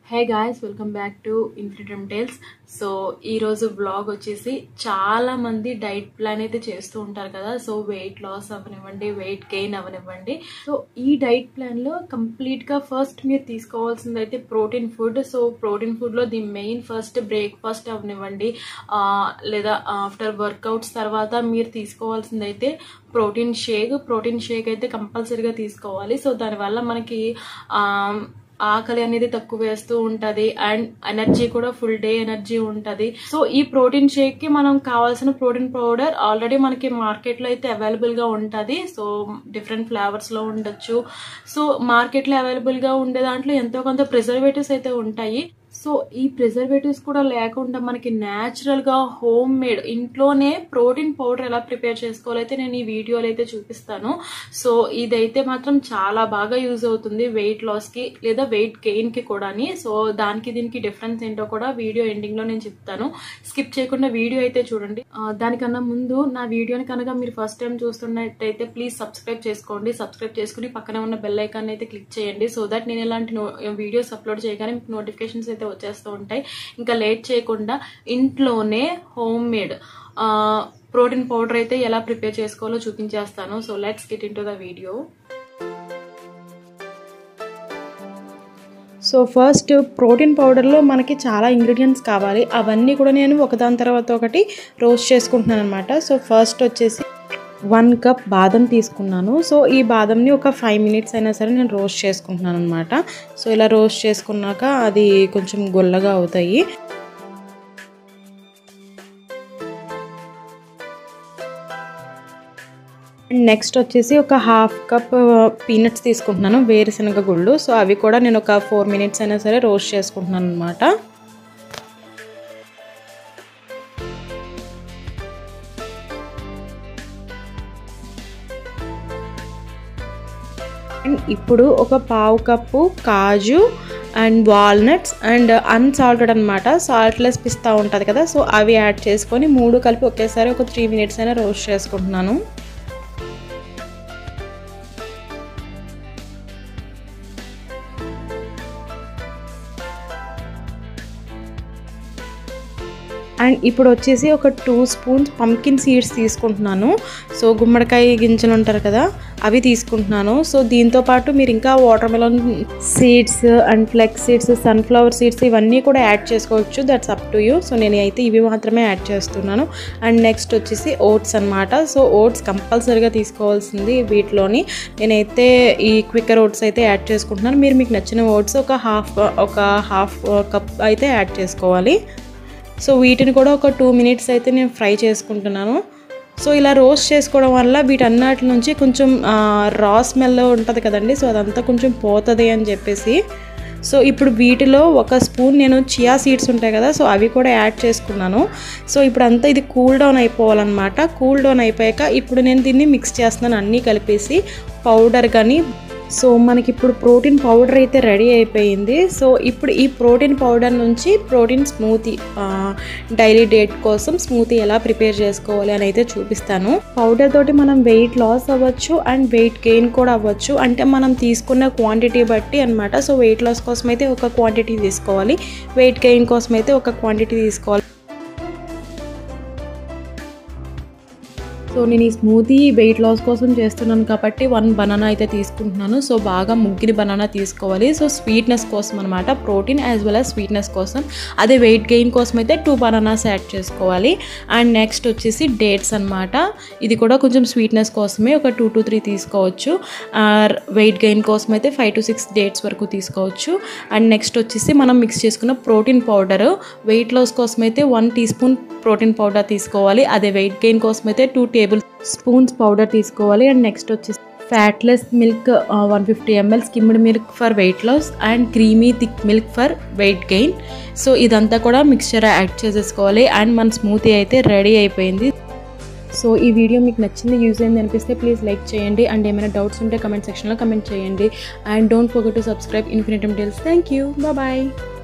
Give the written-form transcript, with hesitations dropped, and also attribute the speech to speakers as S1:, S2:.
S1: Hey guys, welcome back to Infinitum Tales. So ఈ రోజు vlog వచ్చేసి చాలా మంది డైట్ ప్లాన్ అయితే చేస్తూ ఉంటారు కదా. సో వెయిట్ లాస్ అవనివ్వండి, వెయిట్ గెయిన్ అవనివ్వండి. సో ఈ డైట్ ప్లాన్ లో కంప్లీట్ గా ఫస్ట్ మీరు తీసుకోవాల్సింది అయితే protein food. So protein food లో ది మెయిన్ ఫస్ట్ బ్రేక్ఫాస్ట్ అవనివ్వండి లేదా ఆఫ్టర్ వర్కౌట్స్ తర్వాత మీరు తీసుకోవాల్సింది అయితే ప్రోటీన్ షేక్ అయితే కంపల్సరీగా తీసుకోవాలి. సో దానివల్ల మనకి ఆకలి అనేది తక్కువ వేస్తూ ఉంటది అండ్ ఎనర్జీ కూడా ఫుల్ డే ఎనర్జీ ఉంటది. సో ఈ ప్రోటీన్ షేక్ కి మనం కావాల్సిన ప్రోటీన్ పౌడర్ ఆల్రెడీ మనకి మార్కెట్ లో అయితే అవైలబుల్ గా ఉంటది. సో డిఫరెంట్ ఫ్లేవర్స్ లో ఉండొచ్చు. సో మార్కెట్ లో అవైలబుల్ గా ఉండే దాంట్లో ఎంతో కొంత ప్రిజర్వేటివ్స్ అయితే ఉంటాయి. సో ఈ ప్రిజర్వేటివ్స్ కూడా లేకుండా మనకి న్యాచురల్ గా హోమ్ మేడ్ ఇంట్లోనే ప్రోటీన్ పౌడర్ ఎలా ప్రిపేర్ చేసుకోవాలైతే నేను ఈ వీడియోలో అయితే చూపిస్తాను. సో ఇదైతే మాత్రం చాలా బాగా యూజ్ అవుతుంది వెయిట్ లాస్ కి లేదా వెయిట్ గెయిన్ కి కూడా. సో దానికి దీనికి డిఫరెన్స్ ఏంటో కూడా వీడియో ఎండింగ్ లో నేను చెప్తాను. స్కిప్ చేయకుండా వీడియో అయితే చూడండి. దానికన్నా ముందు నా వీడియోని కనుక మీరు ఫస్ట్ టైం చూస్తున్నట్టయితే ప్లీజ్ సబ్స్క్రైబ్ చేసుకోండి. సబ్స్క్రైబ్ చేసుకుని పక్కనే ఉన్న బెల్ ఐకాన్ అయితే క్లిక్ చేయండి. సో దట్ నేను ఇలాంటి వీడియోస్ అప్లోడ్ చేయగానే మీకు నోటిఫికేషన్స్ అయితే వచ్చేస్తూ ఉంటాయి. ఇంకా లేట్ చేయకుండా ఇంట్లోనే హోమ్ మేడ్ ప్రోటీన్ పౌడర్ అయితే ఎలా ప్రిపేర్ చేసుకోవాలో చూపించేస్తాను. So let's get into the video. So first protein పౌడర్లో మనకి చాలా ఇంగ్రీడియంట్స్ కావాలి. అవన్నీ కూడా నేను ఒకదాని తర్వాత ఒకటి రోస్ట్ చేసుకుంటున్నాను అనమాట. సో ఫస్ట్ వచ్చేసి 1 కప్ బాదం తీసుకున్నాను. సో ఈ బాదంని ఒక 5 minutes అయినా సరే నేను రోస్ట్ చేసుకుంటున్నాను అనమాట. సో ఇలా రోస్ట్ చేసుకున్నాక అది కొంచెం గొల్లగా అవుతాయి. నెక్స్ట్ వచ్చేసి ఒక 1/2 కప్ పీనట్స్ తీసుకుంటున్నాను, వేరుశనగ గుళ్ళు. సో అవి కూడా నేను ఒక 4 minutes అయినా సరే రోస్ట్ చేసుకుంటున్నాను అనమాట. అండ్ ఇప్పుడు ఒక 1/2 కప్పు కాజు అండ్ వాల్నట్స్ అండ్ అన్సాల్టెడ్ అనమాట, సాల్ట్లెస్ పిస్తా ఉంటుంది కదా. సో అవి యాడ్ చేసుకొని 3 కలిపి ఒకేసారి ఒక 3 minutes అయినా రోస్ట్ చేసుకుంటున్నాను. అండ్ ఇప్పుడు వచ్చేసి ఒక 2 spoons పంకిన్ సీడ్స్ తీసుకుంటున్నాను. సో గుమ్మడికాయ గింజలు ఉంటారు కదా, అవి తీసుకుంటున్నాను. సో దీంతో పాటు మీరు ఇంకా watermelon seeds and flax seeds, sunflower seeds ఇవన్నీ కూడా యాడ్ చేసుకోవచ్చు. That's up to you. So నేను అయితే ఇవి మాత్రమే యాడ్ చేస్తున్నాను. అండ్ నెక్స్ట్ వచ్చేసి ఓట్స్ అనమాట. సో ఓట్స్ కంపల్సరీగా తీసుకోవాల్సింది వీటిలోని. నేనైతే ఈ క్విక్కర్ ఓట్స్ అయితే యాడ్ చేసుకుంటున్నాను. మీరు మీకు నచ్చిన ఓట్స్ ఒక హాఫ్ కప్ అయితే యాడ్ చేసుకోవాలి. సో వీటిని కూడా ఒక 2 minutes అయితే నేను ఫ్రై చేసుకుంటున్నాను. సో ఇలా రోస్ట్ చేసుకోవడం వల్ల వీటన్నిటి నుంచి కొంచెం రా స్మెల్ ఉంటుంది కదండి. సో అదంతా కొంచెం పోతుంది అని చెప్పేసి. సో ఇప్పుడు వీటిలో 1 spoon నేను చియా సీడ్స్ ఉంటాయి కదా, సో అవి కూడా యాడ్ చేసుకున్నాను. సో ఇప్పుడు అంతా ఇది కూల్ డౌన్ అయిపోవాలన్నమాట. కూల్ డౌన్ అయిపోయాక ఇప్పుడు నేను దీన్ని మిక్స్ చేస్తున్నాను అన్నీ కలిపేసి పౌడర్ కానీ. సో మనకి ఇప్పుడు ప్రోటీన్ పౌడర్ అయితే రెడీ అయిపోయింది. సో ఇప్పుడు ఈ ప్రోటీన్ పౌడర్ నుంచి ప్రోటీన్ స్మూతీ, డైలీ డేట్ కోసం స్మూతీ ఎలా ప్రిపేర్ చేసుకోవాలి అని అయితే చూపిస్తాను. పౌడర్ తోటి మనం వెయిట్ లాస్ అవ్వచ్చు అండ్ వెయిట్ గెయిన్ కూడా అవ్వచ్చు, అంటే మనం తీసుకున్న క్వాంటిటీ బట్టి అనమాట. సో వెయిట్ లాస్ కోసం అయితే ఒక క్వాంటిటీ తీసుకోవాలి, వెయిట్ గెయిన్ కోసం అయితే ఒక క్వాంటిటీ తీసుకోవాలి. సో నేను ఈ స్మూతీ వెయిట్ లాస్ కోసం చేస్తున్నాను కాబట్టి 1 బనానా అయితే తీసుకుంటున్నాను. సో బాగా ముగ్గిన బనానా తీసుకోవాలి. సో స్వీట్నెస్ కోసం అనమాట, protein as well as sweetness కోసం. అదే వెయిట్ గెయిన్ కోసం అయితే 2 bananas యాడ్ చేసుకోవాలి. అండ్ నెక్స్ట్ వచ్చేసి డేట్స్ అనమాట. ఇది కూడా కొంచెం స్వీట్నెస్ కోసమే ఒక 2 to 3 తీసుకోవచ్చు. వెయిట్ గెయిన్ కోసం అయితే 5 to 6 డేట్స్ వరకు తీసుకోవచ్చు. అండ్ నెక్స్ట్ వచ్చేసి మనం మిక్స్ చేసుకున్న ప్రోటీన్ పౌడర్, వెయిట్ లాస్ కోసం అయితే 1 teaspoon ప్రోటీన్ పౌడర్ తీసుకోవాలి. అదే వెయిట్ గెయిన్ కోసం అయితే 2 tablespoons పౌడర్ తీసుకోవాలి. అండ్ నెక్స్ట్ వచ్చేసి fatless milk 150 ml skimmed milk for weight loss and creamy thick milk for weight gain. So ఇదంతా కూడా మిక్స్చర్ యాడ్ చేసేసుకోవాలి. అండ్ మన స్మూతీ అయితే రెడీ అయిపోయింది. సో ఈ వీడియో మీకు నచ్చింది, యూజ్ అయింది అనిపిస్తే ప్లీజ్ లైక్ చేయండి. అండ్ ఏమైనా డౌట్స్ ఉంటే కమెంట్ సెక్షన్లో కమెంట్ చేయండి. And don't forget to subscribe Infinitum Tales. Thank you. Bye.